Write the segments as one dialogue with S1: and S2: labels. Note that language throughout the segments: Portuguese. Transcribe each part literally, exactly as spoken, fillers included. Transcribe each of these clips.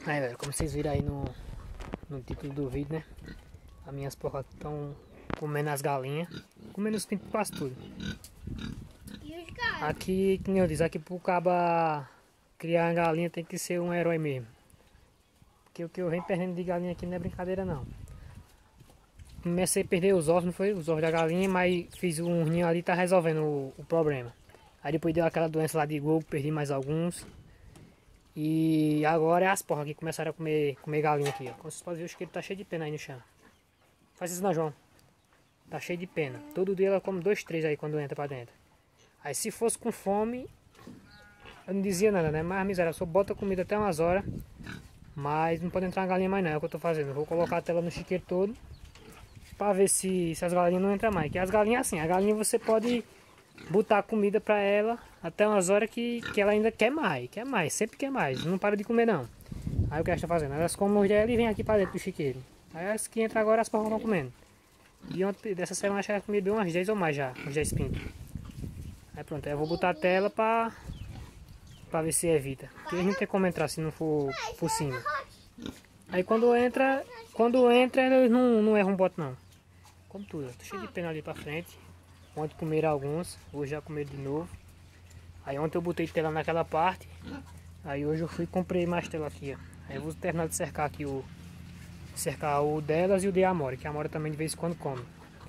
S1: Aí, velho, como vocês viram aí no, no título do vídeo, né? As minhas porcas estão comendo as galinhas, comendo os pintos quase tudo.
S2: E os gatos?
S1: Aqui, como eu disse, aqui pro caba criar uma galinha tem que ser um herói mesmo. Porque o que eu venho perdendo de galinha aqui não é brincadeira não. Comecei a perder os ovos, não foi? Os ovos da galinha, mas fiz um ninho ali e tá resolvendo o, o problema. Aí depois deu aquela doença lá de Gogo, perdi mais alguns. E agora é as porcas que começaram a comer, comer galinha aqui, ó. Como vocês podem ver, o isqueiro tá cheio de pena aí no chão. Faz isso não, João. Tá cheio de pena. Todo dia ela come dois, três aí quando entra pra dentro. Aí se fosse com fome, eu não dizia nada, né? Mas miséria, só bota comida até umas horas. Mas não pode entrar uma galinha mais não, é o que eu tô fazendo. Eu vou colocar a tela no chiqueiro todo. Pra ver se, se as galinhas não entram mais. Que as galinhas assim, a galinha você pode botar comida pra ela até umas horas que, que ela ainda quer mais. Quer mais, sempre quer mais. Não para de comer não. Aí o que elas estão fazendo? Elas comem os dela e vêm aqui pra dentro do chiqueiro. Aí as que entram agora as porcas estão comendo. E ontem, dessa semana acho que elas comiam umas dez ou mais já. Uns dez pintos. Aí pronto, aí eu vou botar a tela pra, pra ver se evita. Porque a gente não tem como entrar se não for por cima. Aí quando entra, quando entra eles não, não erram um bote não. Como tudo, tô cheio de pena ali pra frente. Ontem comeram alguns, hoje já comeram de novo. Aí ontem eu botei tela naquela parte. Aí hoje eu fui e comprei mais tela aqui, ó. Aí eu vou terminar de cercar aqui o... Cercar o delas e o de Amora, que a Amora também de vez em quando come.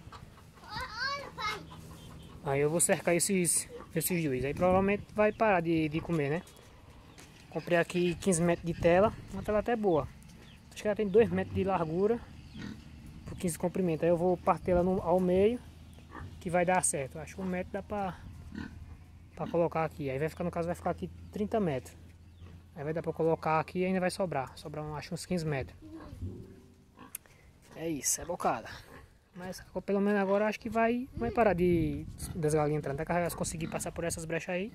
S1: Aí eu vou cercar esses, esses dois. Aí provavelmente vai parar de, de comer, né? Comprei aqui quinze metros de tela. Uma tela até boa. Acho que ela tem dois metros de largura por quinze de comprimento. Aí eu vou partir ela no, ao meio, que vai dar certo. Acho que um metro dá pra, pra colocar aqui. Aí vai ficar, no caso, vai ficar aqui trinta metros. Aí vai dar pra colocar aqui e ainda vai sobrar. Sobrar, acho, uns quinze metros. É isso, é bocada. Mas pelo menos agora acho que vai, vai parar de das galinhas entrando. Até que elas conseguir passar por essas brechas aí.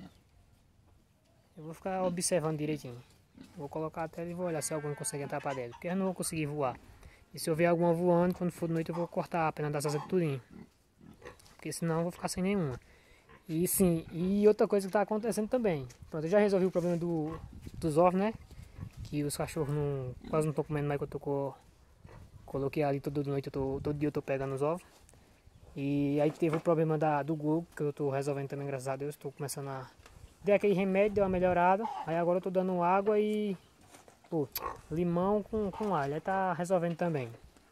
S1: Eu vou ficar observando direitinho. Vou colocar a tela e vou olhar se algum consegue entrar pra dentro. Porque eu não vou conseguir voar. E se eu ver alguma voando, quando for de noite eu vou cortar a pena das asas tudinho. Porque senão eu vou ficar sem nenhuma. E sim, e outra coisa que tá acontecendo também. Pronto, eu já resolvi o problema do, dos ovos, né? Que os cachorros não, quase não estão comendo mais que eu tô com... Coloquei ali toda noite, eu tô, todo dia eu tô pegando os ovos. E aí teve o problema da, do Gogo, que eu tô resolvendo também, graças a Deus. Tô começando a... Dei aquele remédio, deu uma melhorada. Aí agora eu tô dando água e... Pô, limão com, com alho. Aí tá resolvendo também.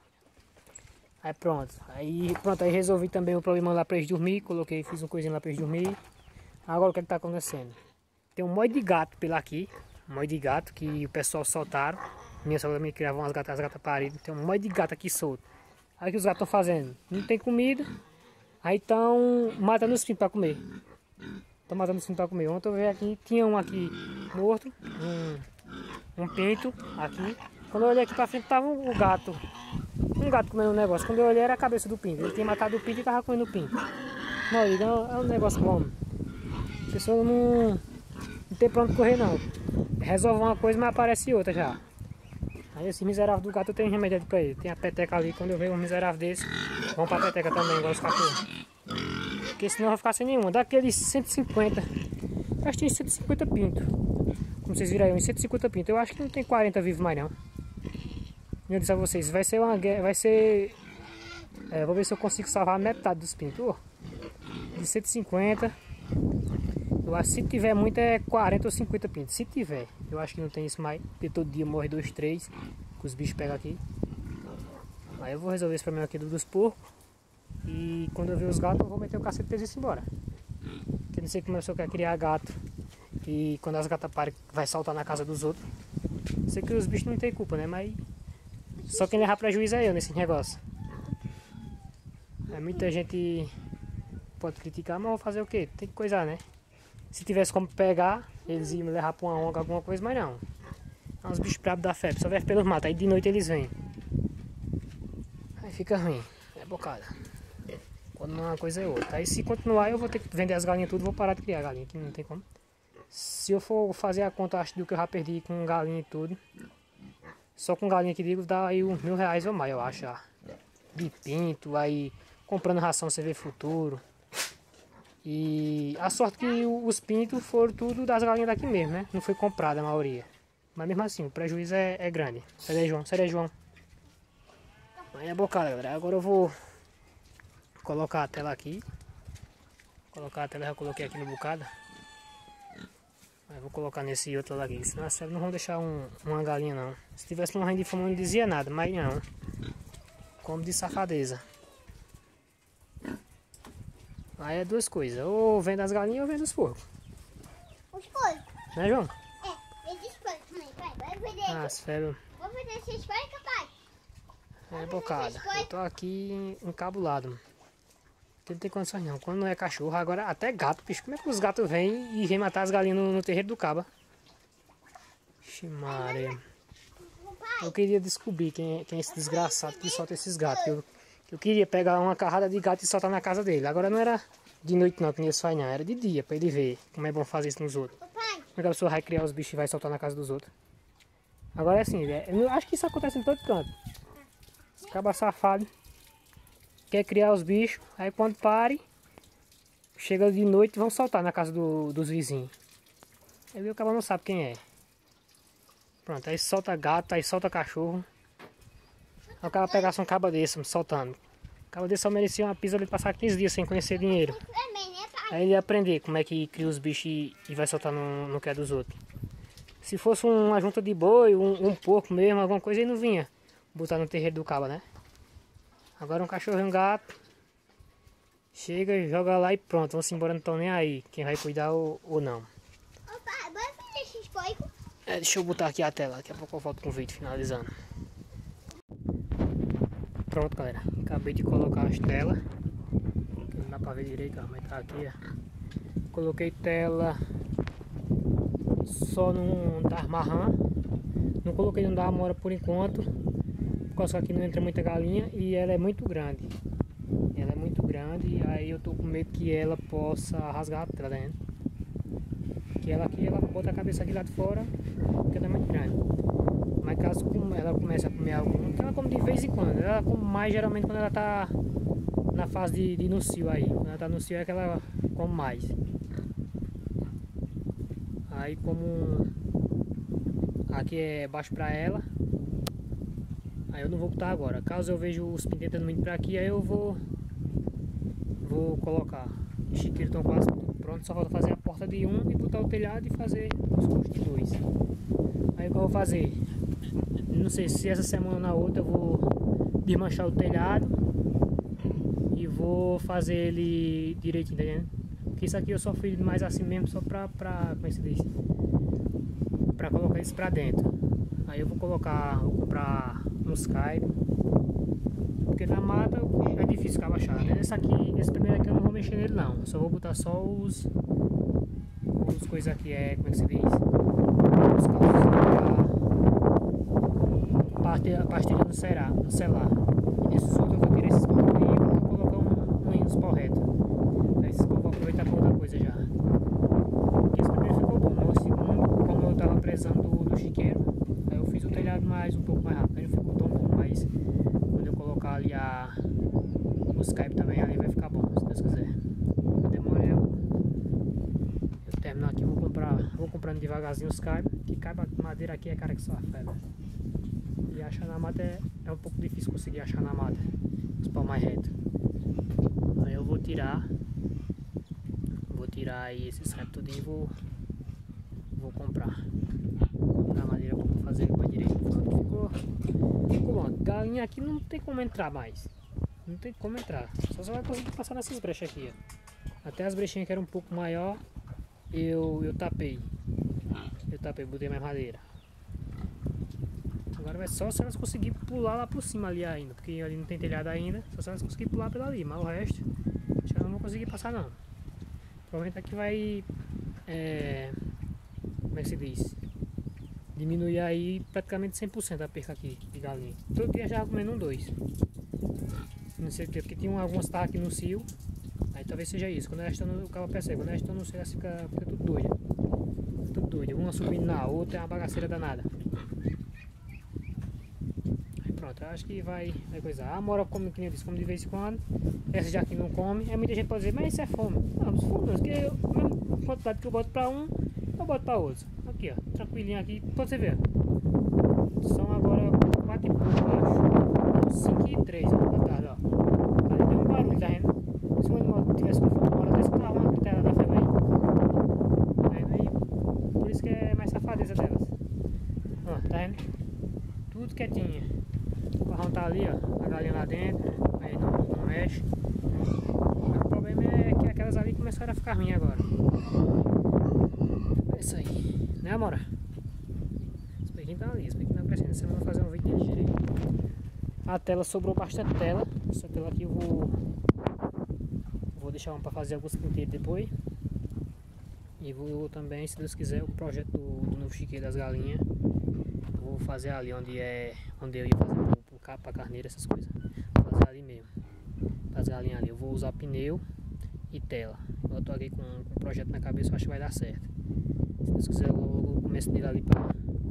S1: Aí pronto. Aí pronto, aí resolvi também o problema lá pra eles dormir. Coloquei, fiz uma coisinha lá pra eles dormir. Agora o que é que tá acontecendo? Tem um monte de gato pela aqui. Um monte de gato que o pessoal soltaram. Minha sogra me criava umas gatas, as gatas paridas. Tem um monte de gato aqui solto. Aí o que os gatos estão fazendo? Não tem comida. Aí estão matando os pintos para comer. Estão matando os pintos para comer. Ontem eu vi aqui, tinha um aqui morto. Um, um pinto aqui. Quando eu olhei aqui para frente, tava o um gato. Um gato comendo um negócio. Quando eu olhei era a cabeça do pinto. Ele tinha matado o pinto e tava comendo o pinto. Não, então é um negócio bom. A pessoa não, não tem pra onde correr não. Resolve uma coisa, mas aparece outra já. Aí esse miserável do gato eu tenho remédio pra ele. Tem a peteca ali, quando eu vejo um miserável desse, vão pra peteca também, igual os cachorros. Porque senão vai ficar sem nenhuma. Daqueles cento e cinquenta, eu acho que tem cento e cinquenta pintos. Como vocês viram aí, uns cento e cinquenta pintos. Eu acho que não tem quarenta vivos mais não. Eu disse a vocês, vai ser uma guerra, vai ser... É, vou ver se eu consigo salvar metade dos pintos. Oh, de cento e cinquenta. Eu acho que se tiver muito é quarenta ou cinquenta pintos. Se tiver, eu acho que não tem isso mais. Porque todo dia morre dois, três. Que os bichos pegam aqui. Aí eu vou resolver esse problema aqui dos porcos. E quando eu ver os gatos, eu vou meter o cacete deles e embora. Porque não sei como a pessoa quer criar gato. E quando as gatas parem, vai saltar na casa dos outros. Sei que os bichos não tem culpa, né? Mas só quem levar prejuízo é eu nesse negócio. É, muita gente pode criticar, mas vou fazer o quê? Tem que coisar, né? Se tivesse como pegar, eles iam me levar pra uma onga, alguma coisa, mas não. É uns bichos bravos da febre, só vive pelos matos, aí de noite eles vêm. Aí fica ruim, é bocada. Quando não é uma coisa é outra. Aí se continuar eu vou ter que vender as galinhas tudo, vou parar de criar galinha, que não tem como. Se eu for fazer a conta, acho do que eu já perdi com galinha e tudo. Só com galinha que digo, dá aí uns mil reais ou mais, eu acho já. De pinto, aí comprando ração você vê futuro. E a sorte que os pintos foram tudo das galinhas daqui mesmo, né? Não foi comprada a maioria. Mas mesmo assim, o prejuízo é, é grande. Sai daí, João. Sai daí, João. Aí é bocada, galera. Agora eu vou colocar a tela aqui. Vou colocar a tela, já coloquei aqui no bocado. Mas vou colocar nesse outro lá aqui. Senão as febres não vão deixar um, uma galinha não. Se tivesse uma rainha de fome eu não dizia nada, mas não. Como de safadeza. Aí é duas coisas. Ou vende as galinhas ou vende os porcos.
S2: Os porcos.
S1: Né, João?
S2: É, vende os porcos também, pai. Vai vender.
S1: Ah, as febres.
S2: Vou vender esses porcos, pai.
S1: É bocada. Eu tô aqui encabulado. Mano. Porque não tem condições não. Quando não é cachorro, agora até gato, bicho. Como é que os gatos vêm e vêm matar as galinhas no, no terreiro do caba? Ixi, Maria. Eu queria descobrir quem é, quem é esse desgraçado que solta esses gatos. Eu, eu queria pegar uma carrada de gato e soltar na casa dele. Agora não era de noite não, que nem eles fazem não. Era de dia, pra ele ver como é bom fazer isso nos outros. Como é que a pessoa vai criar os bichos e vai soltar na casa dos outros. Agora é assim, eu acho que isso acontece em todo canto. Os cabas safados quer criar os bichos, aí quando pare, chega de noite e vão soltar na casa do, dos vizinhos. Aí o cabo não sabe quem é. Pronto, aí solta gato, aí solta cachorro. Aí o cara pegasse um cabo desse, soltando. O cabo desse só merecia uma pisa de passar quinze dias sem conhecer dinheiro. Aí ele ia aprender como é que cria os bichos e, e vai soltar no, no que é dos outros. Se fosse uma junta de boi, um, um porco mesmo, alguma coisa, ele não vinha botar no terreiro do cabo, né? Agora um cachorro e um gato. Chega, joga lá e pronto. Vão-se embora, não estão nem aí. Quem vai cuidar ou, ou não.
S2: Ô pai, bora fazer esses porcos?
S1: É, deixa eu botar aqui a tela. Daqui a pouco eu volto com o vídeo finalizando. Pronto, galera. Acabei de colocar as telas. Não dá pra ver direito, ó, mas tá aqui, ó. Coloquei tela só no da marrã. Não coloquei no da amora por enquanto. Por causa que aqui não entra muita galinha e ela é muito grande. Ela é muito grande e aí eu tô com medo que ela possa rasgar a tela dentro. Que ela aqui, ela bota a cabeça aqui lá de fora, porque ela é muito grande. Mas caso ela comece a comer algum, que ela come de vez em quando. Ela come mais geralmente quando ela tá na fase de, de nucio aí. Quando ela tá no cio é que ela come mais. Aí como aqui é baixo pra ela, aí eu não vou botar agora. Caso eu veja os pintos entrando muito pra aqui, aí eu vou Vou colocar. Os chiqueiros estão quase prontos, só falta fazer a porta de um e botar o telhado e fazer os cursos de dois. Aí o que eu vou fazer? Não sei se essa semana ou na outra eu vou desmanchar o telhado e vou fazer ele direitinho, tá entendendo? Porque isso aqui eu só fiz mais assim mesmo, só pra, pra como é que se diz? Pra colocar isso pra dentro. Aí eu vou colocar, vou comprar um Skype. Porque na mata é difícil ficar baixado, né? Esse aqui, esse primeiro aqui eu não vou mexer nele não. Só vou botar só os os coisas aqui, é, como é que se diz? Os calços para a pastilha no celular, no celular. E esses outros eu vou tirar esses pau e vou colocar um, um nos pau reto. Aí esses pau eu vou aproveitar para outra coisa já. Esse primeiro ficou bom, mas o segundo, como eu estava precisando do, do chiqueiro, aí eu fiz o telhado mais um pouco mais rápido, aí não ficou tão bom, mas quando eu colocar ali a, o Skype também ali vai ficar bom, se Deus quiser. Demora eu, eu terminar aqui, vou comprar, vou comprando devagarzinho o Skype, que caiba madeira aqui é cara que só a febre. E achar na mata é, é um pouco difícil conseguir achar na mata, os pau mais reto. Aí eu vou tirar, vou tirar aí esse Skype tudinho e vou, vou comprar. Na madeira pra fazer mais direito. Ficou, ficou bom. Galinha aqui não tem como entrar mais. Não tem como entrar. Só você vai conseguir passar nessas brechas aqui, ó. Até as brechinhas que eram um pouco maior, eu, eu tapei. Eu tapei, botei mais madeira. Agora vai só se elas conseguirem pular lá por cima ali ainda. Porque ali não tem telhado ainda. Só se elas conseguirem pular pela ali. Mas o resto, acho que eu não vou conseguir passar não. Provavelmente aqui vai... É, como é que se diz? Diminuir aí praticamente cem por cento a perca aqui de galinha. Todo dia já comendo um dois. Não sei o que, porque tinha algumas que estavam aqui no cio. Aí talvez seja isso. Quando elas estão no cabo percebe, quando elas estão no cio, elas ficam fica tudo doida. Tudo doida. Uma subindo na outra é uma bagaceira danada. Aí pronto, eu acho que vai, vai coisar. A Amora come, que nem eu disse, come de vez em quando. Essa já que não come. Aí muita gente pode dizer, mas isso é fome. Não, não é fome não, porque eu, a mesma quantidade que eu boto pra um, eu boto pra outros. Aqui, ó, tranquilinho aqui, pra você ver. São agora quatro e pouco, eu acho. cinco e três, ó, da tarde, ó. Ali deu um barulho, tá vendo? Se o animal tivesse com fome, uma hora dessa, tava uma pitela da fêmea aí. Tá vendo aí? Por isso que é mais safadeza delas. Ó, tá vendo? Tudo quietinho. O carrão tá ali, ó, a galinha lá dentro, aí não, não mexe. O problema é que aquelas ali começaram a ficar ruins agora. É isso aí, né, amora? Esse pequeno tá ali, esse pequeno tá crescendo. Você vai fazer um vídeo dele direito. A tela sobrou bastante tela. Essa tela aqui eu vou Vou deixar uma pra fazer alguns pinteiros depois. E vou também, se Deus quiser, o projeto do, do novo chiqueiro das galinhas. Vou fazer ali onde é onde eu ia fazer o, o cabo pra carneira, essas coisas. Vou fazer ali mesmo. Para as galinhas ali. Eu vou usar pneu e tela. Eu tô aqui com, com um projeto na cabeça, eu acho que vai dar certo. Se Deus quiser, logo o começo dele ali para.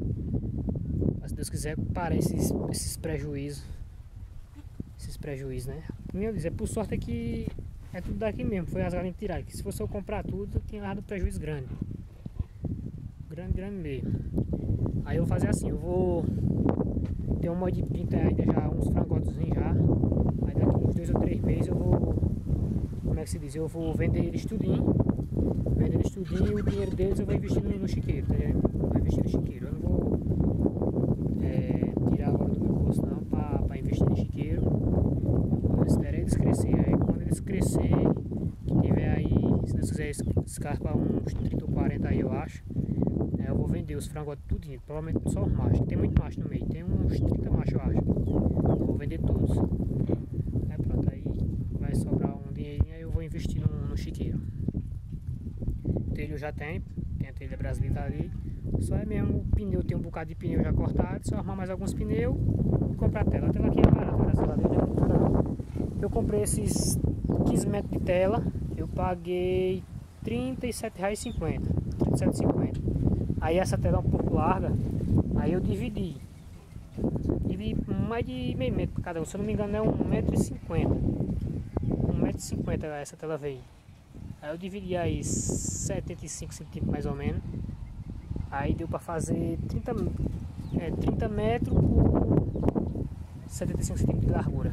S1: Se Deus quiser, para esses, esses prejuízos. Esses prejuízos, né? Meu Deus, é por sorte é que é tudo daqui mesmo. Foi as galinhas tiradas. Que se fosse eu comprar tudo, tinha dado prejuízo grande. Grande, grande mesmo. Aí eu vou fazer assim, eu vou ter um molde de pinta ainda já, uns frangotes já. Aí daqui uns dois ou três meses eu vou, como é que se diz, eu vou vender eles tudinho. Vender eles tudinho e o dinheiro deles eu vou investir no, no chiqueiro, tá vendo? Vou investir no chiqueiro. Eu não vou é, tirar agora do meu bolso não pra, pra investir no chiqueiro. Eu espero eles crescerem. Aí quando eles crescerem, que tiver aí, se Deus quiser escarpar uns trinta ou quarenta aí eu acho. Eu vou vender os frangotes tudinho, provavelmente só os machos, tem muito macho no meio, tem uns trinta machos eu acho. Eu vou vender todos. Aí pronto, aí vai sobrar um dinheirinho, aí eu vou investir no, no chiqueiro. Telho já tem, tem a telha brasileira ali. Só é mesmo o pneu, tem um bocado de pneu já cortado, só arrumar mais alguns pneus e comprar a tela. A tela aqui é barata, graças a Deus, é muito barata. Eu comprei esses quinze metros de tela, eu paguei trinta e sete reais e cinquenta centavos, trinta e sete reais e cinquenta centavos. Aí essa tela é um pouco larga, aí eu dividi. Dividi mais de meio metro cada um, se eu não me engano é um metro e cinquenta. um metro e cinquenta essa tela veio. Aí eu dividi aí setenta e cinco centímetros mais ou menos. Aí deu pra fazer trinta, é, trinta metros por setenta e cinco centímetros de largura.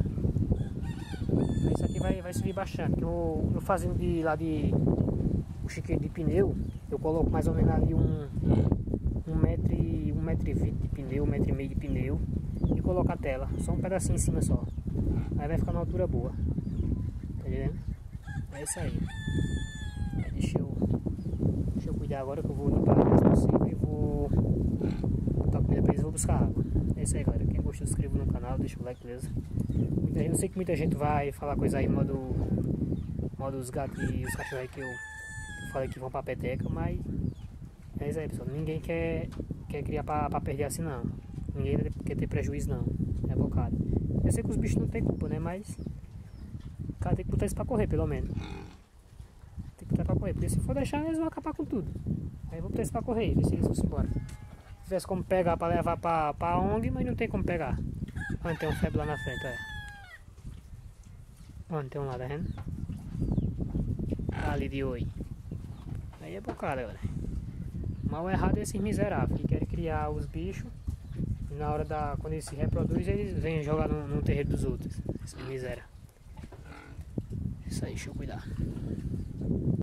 S1: Isso aqui vai, vai subir bastante. Eu, eu fazendo de lá de o chiqueiro de pneu, eu coloco mais ou menos ali um, um metro e um metro e vinte de pneu, um metro e meio de pneu e coloco a tela, só um pedacinho em cima só. Aí vai ficar na altura boa. Tá entendendo? É isso aí. Aí deixa eu, deixa eu cuidar agora que eu vou limpar o mais possível e vou botar comida pra eles e vou buscar água. É isso aí, galera. Quem gostou, se inscreva no canal, deixa o like, beleza? Muita gente, eu sei que muita gente vai falar coisa aí, modo, modo os gatos e os cachorros aí que eu falei que vão pra peteca, mas é isso aí, pessoal. Ninguém quer, quer criar pra, pra perder assim, não. Ninguém quer ter prejuízo, não. É bocado. Eu sei que os bichos não tem culpa, né? Mas o cara tem que botar isso pra correr, pelo menos. Tem que botar pra correr, porque se for deixar, eles vão acabar com tudo. Aí eu vou botar isso pra correr e ver se eles vão se embora. Se tivesse como pegar pra levar pra, pra O N G, mas não tem como pegar. Onde tem um febre lá na frente, olha. Onde tem um lá, tá vendo? Tá ali de oi. Aí é bocado, galera. Mal errado é esses miseráveis que querem criar os bichos e na hora da. Quando eles se reproduzem, eles vêm jogar no, no terreiro dos outros. Essa miséria. Isso aí, deixa eu cuidar.